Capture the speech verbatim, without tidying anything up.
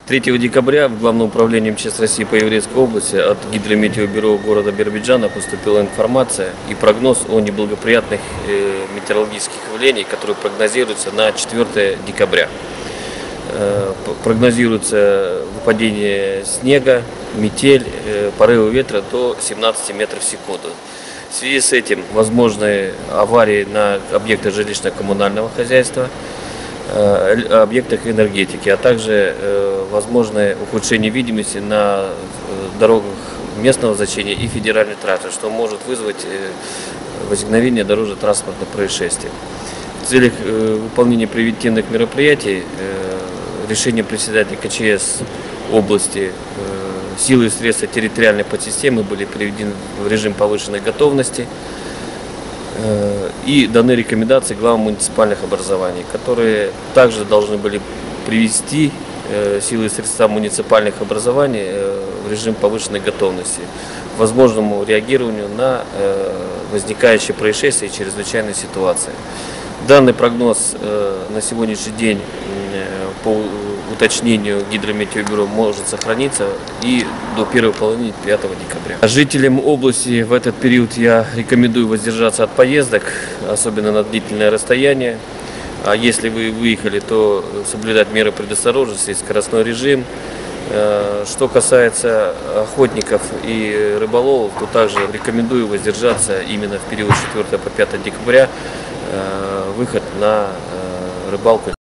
третьего декабря в Главное управление МЧС России по Еврейской области от Гидрометеобюро города Биробиджана поступила информация и прогноз о неблагоприятных э, метеорологических явлениях, которые прогнозируются на четвёртое декабря. Э, прогнозируется выпадение снега, метель, э, порывы ветра до семнадцати метров в секунду. В связи с этим возможны аварии на объектах жилищно-коммунального хозяйства, объектах энергетики, а также э, возможное ухудшение видимости на дорогах местного значения и федеральной трассы, что может вызвать э, возникновение дорожно-транспортных происшествий. В целях э, выполнения превентивных мероприятий э, решением председателя КЧС области э, силы и средства территориальной подсистемы были приведены в режим повышенной готовности и даны рекомендации главам муниципальных образований, которые также должны были привести силы и средства муниципальных образований в режим повышенной готовности к возможному реагированию на возникающие происшествия и чрезвычайные ситуации. Данный прогноз на сегодняшний день по уточнению Гидрометеобюро может сохраниться и до первой половины пятого декабря. Жителям области в этот период я рекомендую воздержаться от поездок, особенно на длительное расстояние. А если вы выехали, то соблюдать меры предосторожности и скоростной режим. Что касается охотников и рыболовов, то также рекомендую воздержаться именно в период с четвёртого по пятое декабря выход на рыбалку.